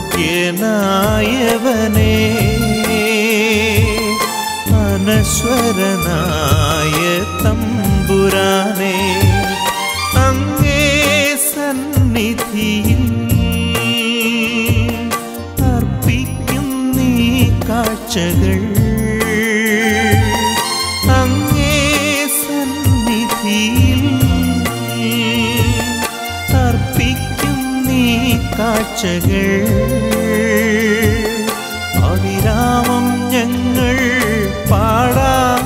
യോഗ്യനായവനേ, അനശ്വരനായ തമ്പുരാനേ, അങ്ങേ സന്നിധിയിൽ അർപ്പിക്കും നീ കാഴ്ചകൾ. അങ്ങേ സന്നിധിയിൽ അർപ്പിക്കും നീ കാഴ്ചകൾ. അവിരാമം ഞങ്ങൾ പാടാം.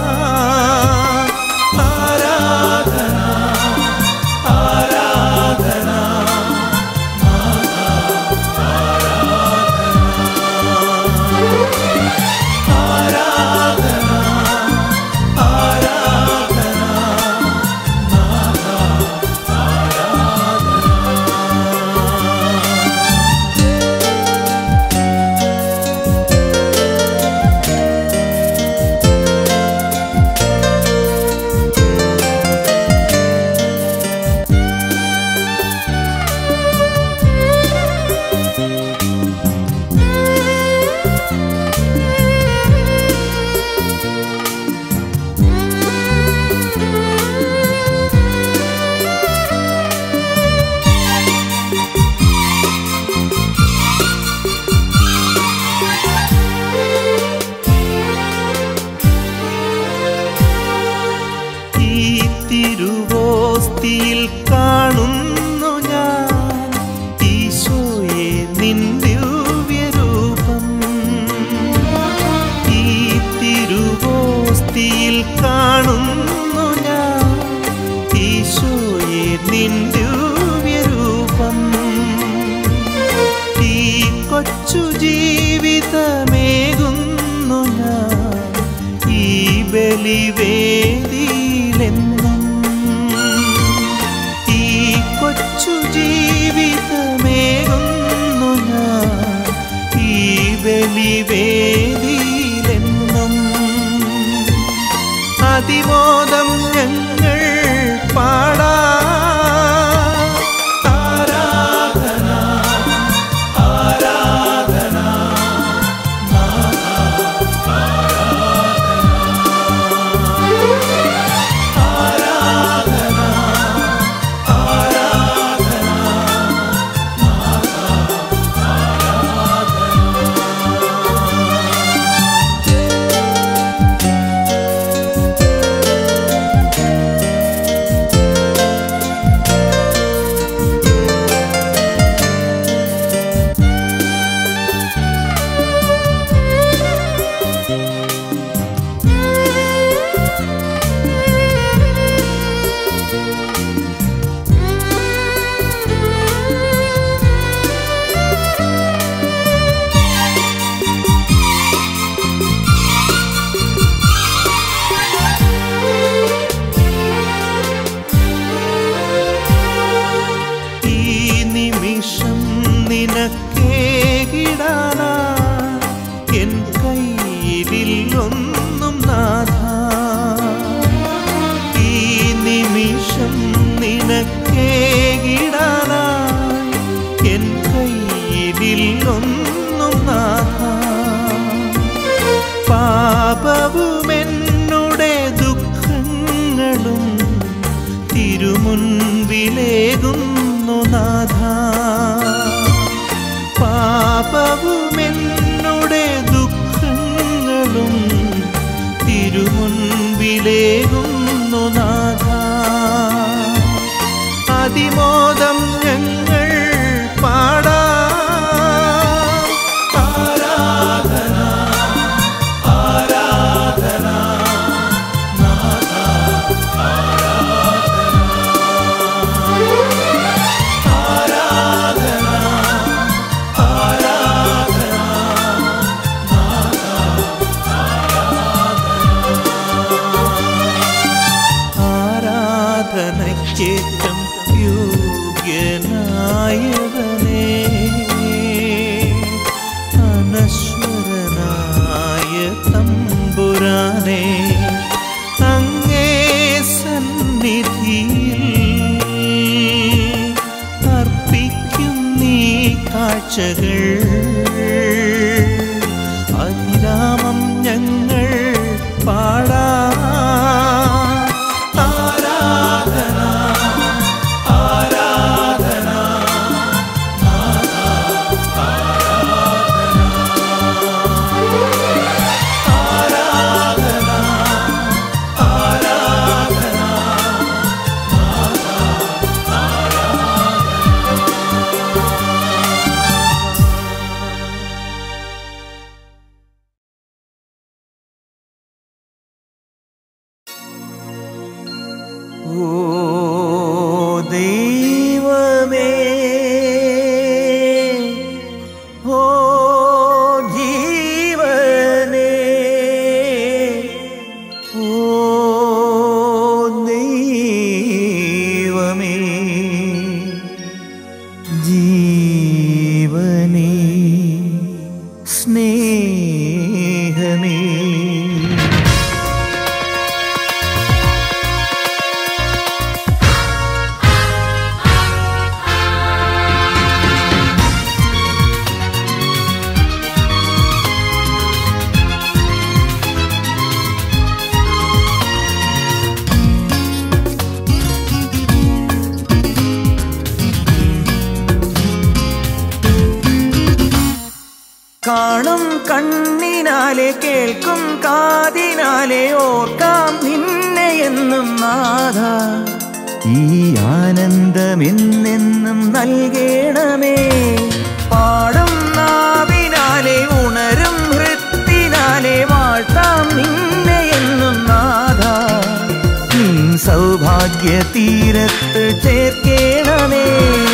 ആരാധന ആരാധന ആരാധന ആരാധന തിരുവോസ്തിയിൽ കാണുന്നു ഞാൻ ഈശോയെ നിൻ ദിവ്യരൂപം. ഈ തിരുവോസ്തിയിൽ കാണുന്നു ഞാൻ ഈശോയെ നിൻ ദിവ്യരൂപം. ഈ കൊച്ചു ജീവിതമേകുന്നു ഞാൻ ഈ ബലിവേദിയിലെന്നും. കൊച്ചു ജീവിതമേകുന്നു ഞാൻ ഈ ബലിവേദിയിലെന്നും. അതിമോദം ഞങ്ങൾ പാടാം. ആരാധന ആരാധന നിനക്കേകിടാനാ എൻ കയ്യിലൊന്നും നാഥ. ഈ നിമിഷം നിനക്കേകിടാനാ എൻ കയ്യിലൊന്നും നാഥ. പാപവുമെന്നുടെ ദുഃഖങ്ങളും തിരുമുൻപിലേകുന്നു നാഥ. പാപവുമെന്നുടെ ദുഃഖങ്ങളും തിരുമുൻപിലേകുന്നു നാഥ. അതിമോദം ഞങ്ങൾ പാടാം. ആരാധന ആരാധന നാഥ ആരാധന ആരാധന ആരാധനയ്ക്കേറ്റം യോഗ്യനായവനേ, അനശ്വരനായ തമ്പുരാനേ, അങ്ങേ സന്നിധിയിൽ അർപ്പിക്കും നീ കാഴ്ചകൾ. ഓ ദൈവമേ, ഓ ജീവനേ, ഓ ദൈവമേ, ജീവനേ, സ്നേഹമേ. കാണും കണ്ണിനാലെ കേൾക്കും കാതിനാലെ ഓർക്കാം നിന്നെ എന്നും നാഥ. ഈ ആനന്ദമെന്നെന്നും നൽകണമേ. പാടും നാവിനാലെ ഉണരും ഹൃത്തിനാലെ വാഴ്ത്താം നിന്നെ എന്നും നാഥ. നിൻ സൗഭാഗ്യ തീരത്ത് ചേർക്കണമേ.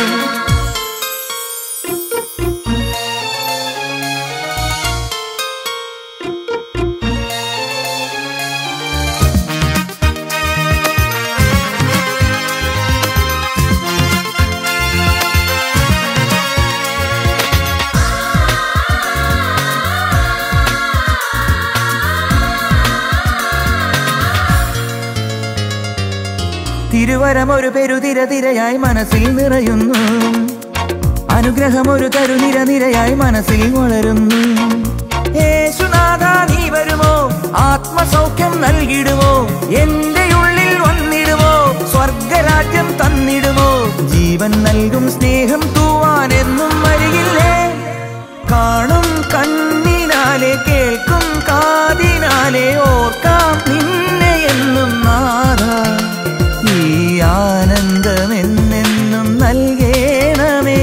തിരുവരമൊരു പെരുതിരതിരയായി മനസ്സിൽ നിറയുന്നു. അനുഗ്രഹമൊരു തരുനിര നിരയായി മനസ്സിൽ വളരുന്നു. യേശുനാഥ നീ വരുമോ? ആത്മസൗഖ്യം നൽകിടുമോ? എന്റെ ഉള്ളിൽ വന്നിടുമോ? സ്വർഗരാജ്യം തന്നിടുമോ? ജീവൻ നൽകും സ്നേഹം തൂവാൻ എന്നും അരികില്ലേ. കാണും കണ്ണിനാലെ കേൾക്കും കാതിനാലെ ഓർക്കാം നിന്നെ എന്നും നാഥ. ഈ ആനന്ദമെന്നെന്നും നൽകണമേ.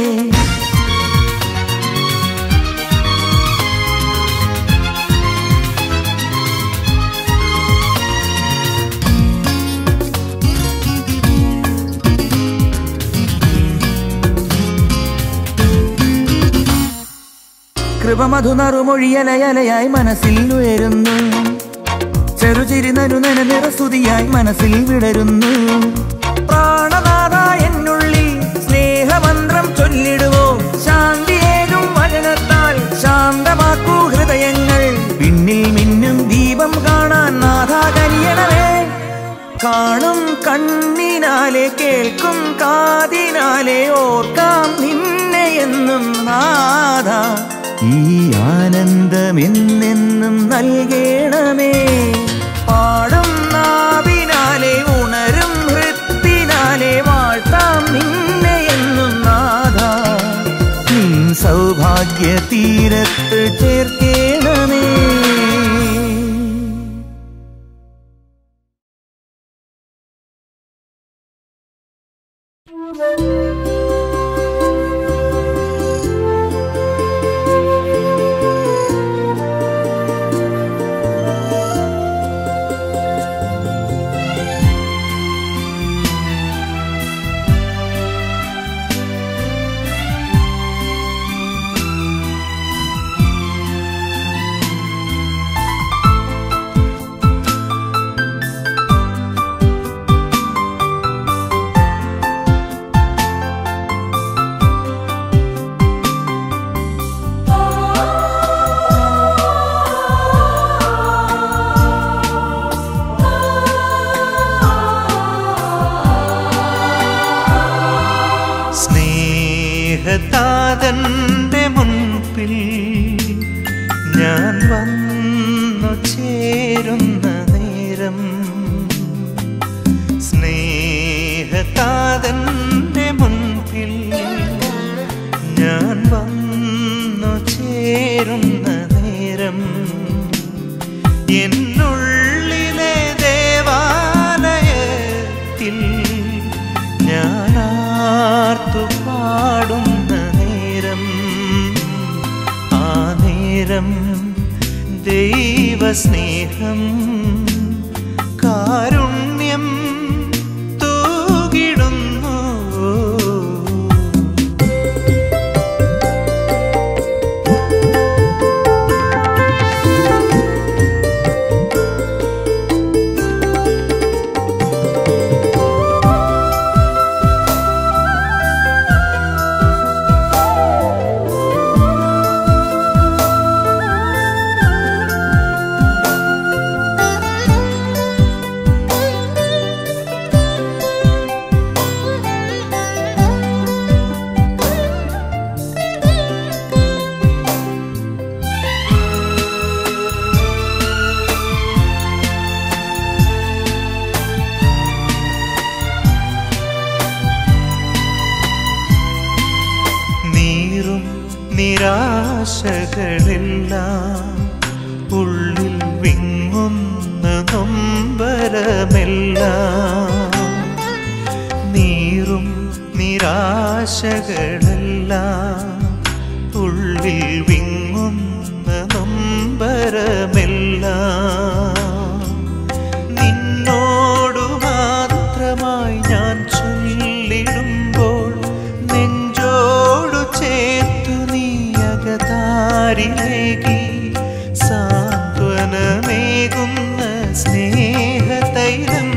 കൃപമധുനറുമൊഴിയലയലയായി മനസ്സിൽ ഉയരുന്നു. ചെറുചിരി നരുനന നിറസ്തുതിയായി മനസ്സിൽ വിടരുന്നു. പ്രാണനാഥ എന്നുള്ളിൽ സ്നേഹമന്ത്രം ചൊല്ലിടുവോ? ശാന്തിയേകും വചനത്താൽ ശാന്തമാക്കൂ ഹൃദയങ്ങൾ. പിന്നിൽ മിന്നും ദീപം കാണാൻ നാഥ കനിയണമേ. കാണും കണ്ണിനാലെ കേൾക്കും കാതിനാലെ ഓർക്കാം നിന്നെ എന്നും നാഥ. ഈ ആനന്ദമെന്നെന്നും നൽകണമേ. പാടും നാവിനാലെ ഉണരും ഹൃത്തിനാലെ വാഴ്ത്താം നിന്നെ എന്നും നാഥ. നിൻ സൗഭാഗ്യ തീരത്ത് ചേർക്കണമേ. സ്നേഹതാതന്റെ മുൻപിൽ ഞാൻ വന്നു ചേരുന്ന നേരം, സ്നേഹതാതന്റെ മുൻപിൽ ഞാൻ വന്നു ചേരുന്ന നേരം, എന്നുള്ളിലെ ദേവാലയത്തിൽ ഞാൻ ആർത്തു പാടുന്ന നേരം, ആ നേരം ദൈവസ്നേഹം കാരുണ്യം നിരാശകളെല്ലാം ഉള്ളിൽ വിങ്ങുന്ന നൊമ്പരമെല്ലാം നീറും നിരാശകളെല്ലാം ഉള്ളിൽ വിങ്ങുന്ന നൊമ്പരമെല്ലാം നിന്നോടു മാത്രമായി ഞാൻ ചൊല്ലിടുമ്പോൾ നെഞ്ചോടു ചേർത്തു നീ അകതാരിലേകി സാന്ത്വനമേകുന്ന സ്നേഹതൈലം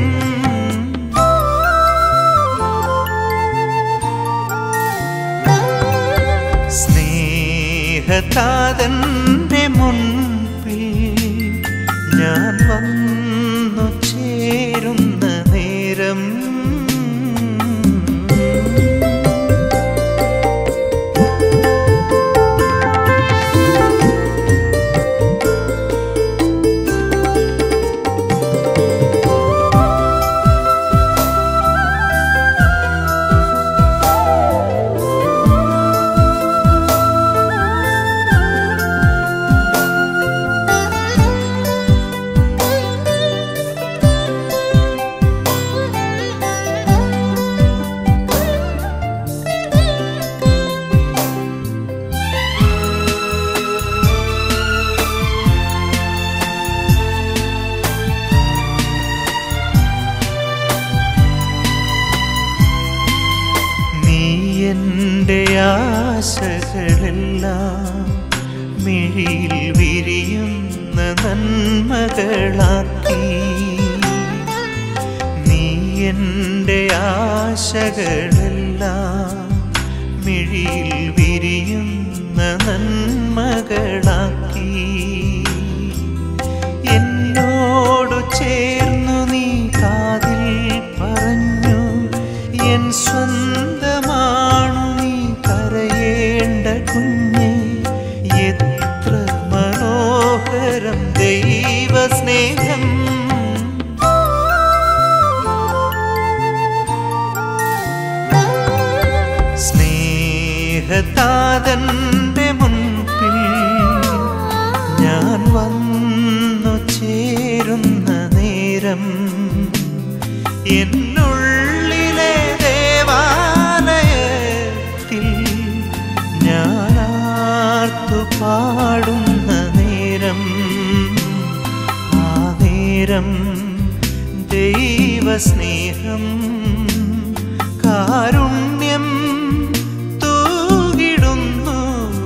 സ്നേഹതാതന്റെ മുൻപിൽ ഞാൻ വന്നു ചേരുന്ന നേരം എന്റെ ആശകളെല്ലാം മിഴിയിൽ വിരിയുന്ന നന്മകളാക്കി നീ എന്റെ ആശകളെല്ലാം മിഴിയിൽ വിരിയുന്ന നന്മകളാക്കി എന്നോടു ചേർന്നു നീ കാതിൽ പറഞ്ഞു എൻ സ്വന്തമാണു നീ കരയേണ്ട കുഞ്ഞേ എത്ര മനോഹരം ദൈവസ്നേഹം സ്നേഹതാതന്റെ മുൻപിൽ ഞാൻ വന്നു ചേരുന്ന നേരം എന്നുള്ളിലെ ദേവാലയത്തിൽ ഞാനാർത്തു പാടുന്ന നേരം ആ നേരം ദൈവസ്നേഹം കാരുണ്യം തൂകിടുന്നു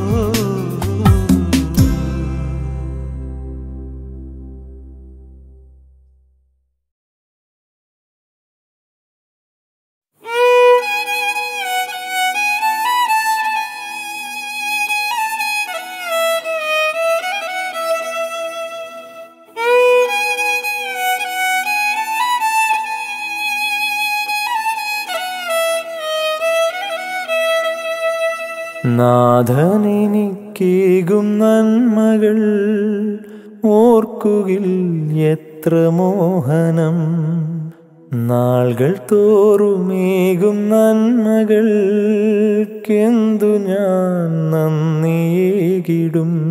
നാഥനെനിക്കേകും നന്മകൾ ഓർക്കുകിൽ എത്ര മോഹനം നാളുകൾ തോറുമേകും നന്മകൾക്കെന്തു ഞാൻ നന്ദിയേകിടും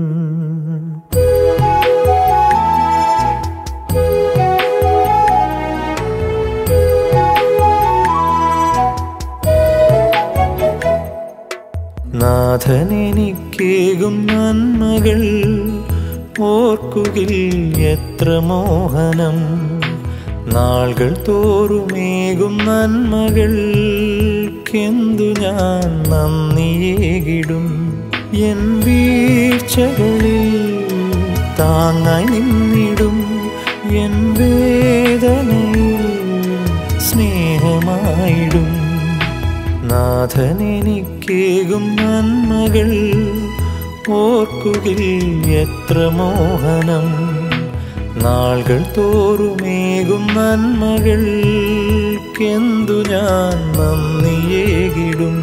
നാഥനെനിക്കേകും നന്മകൾ ഓർക്കുകിൽ എത്ര മോഹനം നാളുകൾ തോറുമേകും നന്മകൾക്കെന്തു ഞാൻ നന്ദിയേകിടും എൻ വീഴ്ചകളിൽ താങ്ങായി നിന്നിടും എൻ വേദനയിൽ സ്നേഹമായിടും നാഥനെനിക്കേകും നന്മകൾ ഓർക്കുകിൽ എത്ര മോഹനം നാളുകൾ തോറുമേകും നന്മകൾക്കെന്തു ഞാൻ നന്ദിയേകിടും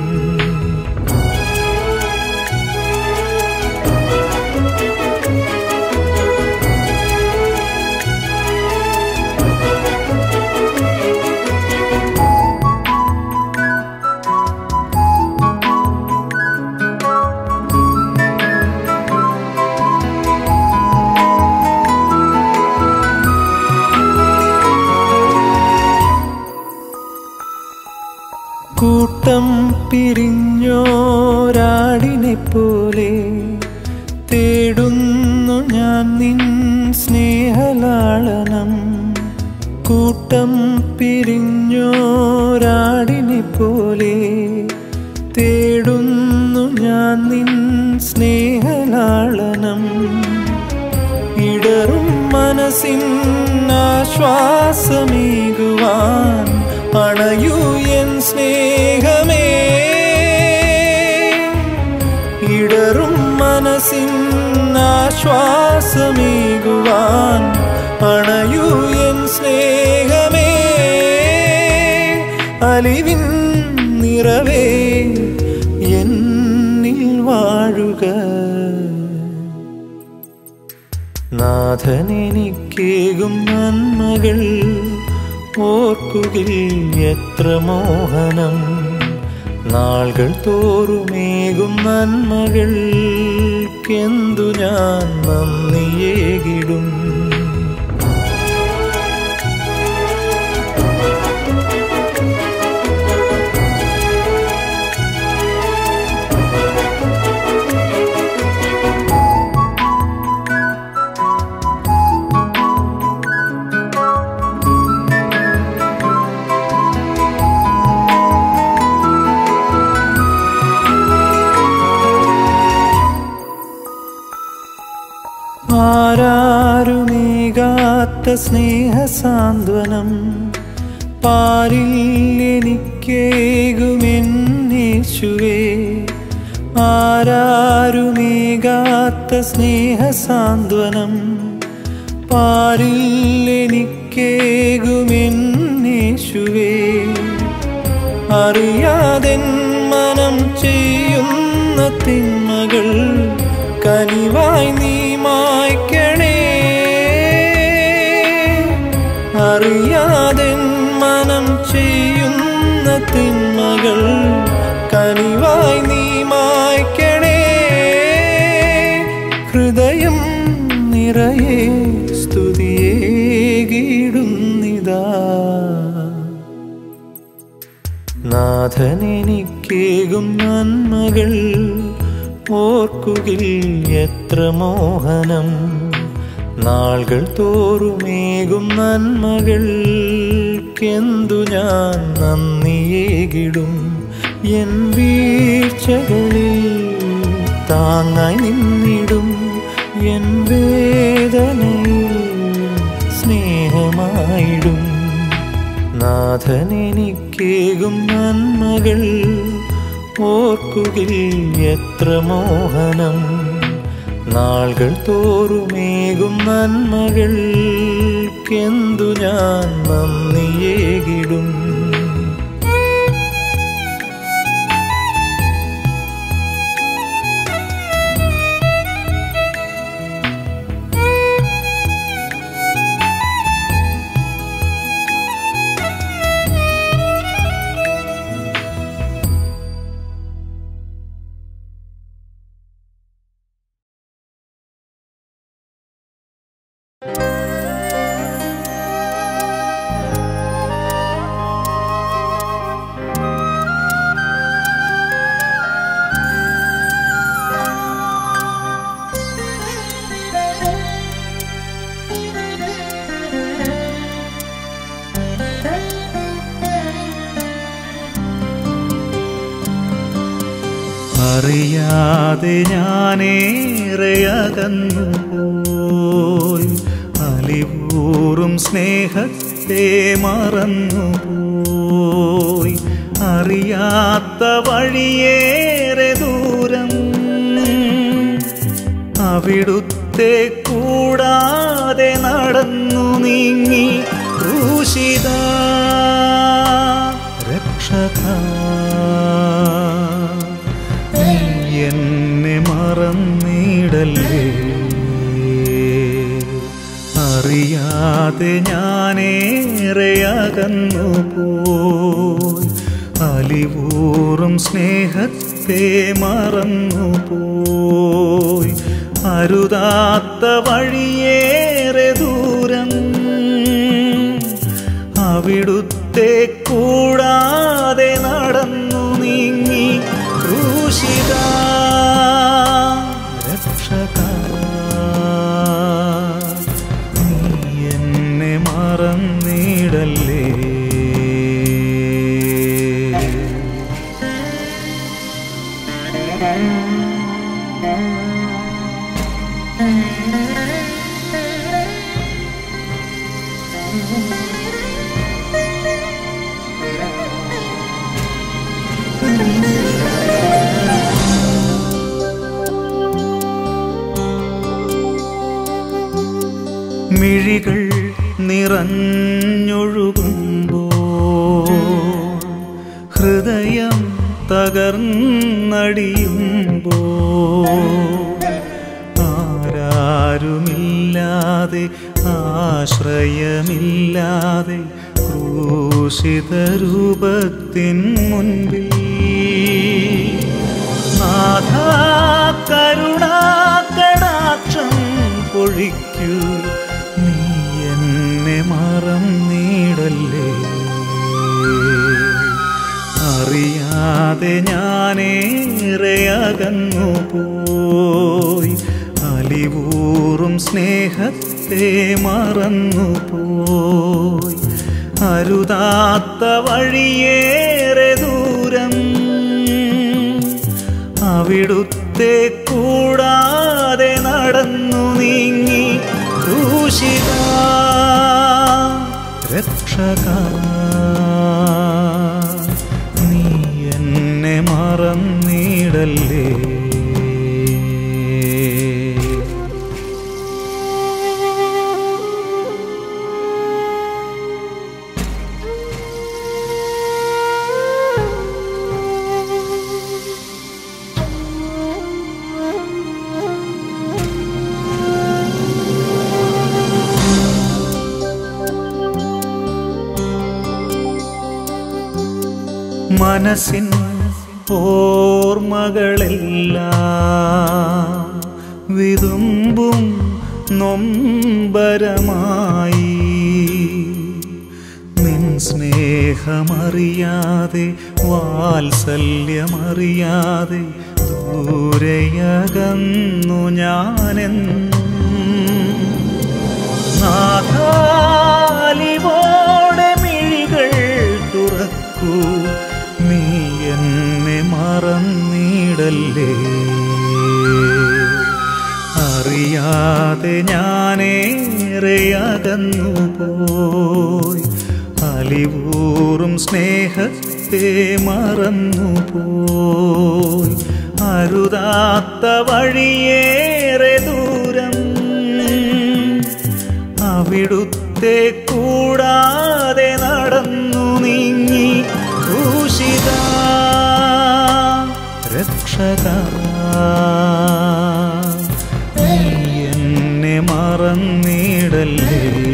കൂട്ടം പിരിഞ്ഞോരാടിനെ പോലെ തേടുന്നു ഞാൻ നിൻ സ്നേഹലാളനം. കൂട്ടം പിരിഞ്ഞോരാടിനെ പോലെ തേടുന്നു ഞാൻ നിൻ സ്നേഹലാളനം. ഇടറും മനസ്സിൻ ആശ്വാസമേകുവാൻ അണയൂ എൻ സ്നേഹമേ. ഇടറും മനസ്സിൻ ആശ്വാസമേകുവാൻ അണയൂ എൻ സ്നേഹമേ. അലിവിൻ നിറവേ എന്നിൽ വാഴുക. നാഥനെനിക്കേകും നന്മകൾ ഓർക്കുകിൽ എത്ര മോഹനം. നാളുകൾ തോറുമേകും നന്മകൾക്കെന്തു ഞാൻ നന്ദിയേകിടും. ആരാരുമേകാത്ത സ്നേഹസാന്ത്വനം പാരിൽ എനിക്കേകുമെന്നേശുവേ. ആരാരുമേകാത്ത സ്നേഹസാന്ത്വനം പാരിൽ എനിക്കേകുമെന്നേശുവേ. അറിയാതെൻ മനം ചെയ്യുന്ന തിന്മകൾ കനിവായി നീ മായ്ക്കണേ. അറിയാതെൻ മനം ചെയ്യുന്ന തിന്മകൾ കനിവായി നീ മായ്ക്കണേ. ഹൃദയം നിറയെ സ്തുതിയേകിടുന്നിതാ. നാഥനെനിക്കേകും നന്മകൾ ഓർക്കുകിൽ എത്ര മോഹനം. നാളുകൾ തോറുമേകും നന്മകൾക്കെന്തു ഞാൻ നന്ദിയേകിടും. എൻ വീഴ്ചകളിൽ താങ്ങായി നിന്നിടും. എൻ വേദനയിൽ സ്നേഹമായിടും. നാഥനെനിക്കേകും നന്മകൾ ഓർക്കുകിൽ എത്ര മോഹനം. നാളുകൾ തോറുമേകും നന്മകൾക്കെന്തു ഞാൻ നന്ദിയേകിടും. അറിയാതെ ഞാനേറെ അകന്നുപോയി. അലിവൂറും സ്നേഹത്തെ മറന്നുപോയി. അറിയാത്ത വഴിയേറെ ദൂരം അവിടുത്തെ കൂടാതെ നടന്നു നീങ്ങി. ക്രൂശിത രക്ഷക എന്നെ മറന്നിടല്ലേ. അറിയാതെ ഞാനേറെ അകന്നുപോയി. അലിവൂറും സ്നേഹത്തെ മറന്നുപോയി. അരുതാത്ത വഴിയേറെ ദൂരം അവിടുത്തെ കൂടാതെ നടന്നു മറന്നിടല്ലേ. മിഴികൾ നിറഞ്ഞൊഴുകുമ്പോൾ ഹൃദയം തകർന്നടിയുമ്പോൾ ആരാരുമില്ലാതെ ആശ്രയമില്ലാതെ ക്രൂശിത രൂപത്തിൻ മുൻപിൽ നാഥാ കരുണാകടാക്ഷം പൊഴിക്കൂ, നീ എന്നെ മറന്നിടല്ലേ. അറിയാതെ ഞാനേറെ അകന്നു പോയി, അലിവൂറും സ്നേഹത്തെ മറന്നുപോയി. അരുതാത്ത വഴിയേറെ ദൂരം അവിടുത്തെ കൂടാതെ നടന്നു നീങ്ങി. ക്രൂശിത രക്ഷക, നീ എന്നെ മറന്നിടല്ലേ. മനസ്സിൻ ഓർമ്മകളെല്ലാം വിതുമ്പും നൊമ്പരമായി. നിൻ സ്നേഹമറിയാതെ വാത്സല്യമറിയാതെ ദൂരെയകന്നു ഞാനെന്നും. നാഥാലിവോടെ മിഴികൾ തുറക്കൂ, നീ എന്നെ മറന്നിടല്ലേ. അറിയാതെ ഞാനേറെ അകന്നു പോയി, അലിവൂറും സ്നേഹത്തെ മറന്നുപോയി. അരുതാത്ത വഴിയേറെ ദൂരം അവിടുത്തെ കൂടാതെ നടന്നു നീങ്ങി. ക്രൂശിത രക്ഷക, നീ എന്നെ മറന്നിടല്ലേ.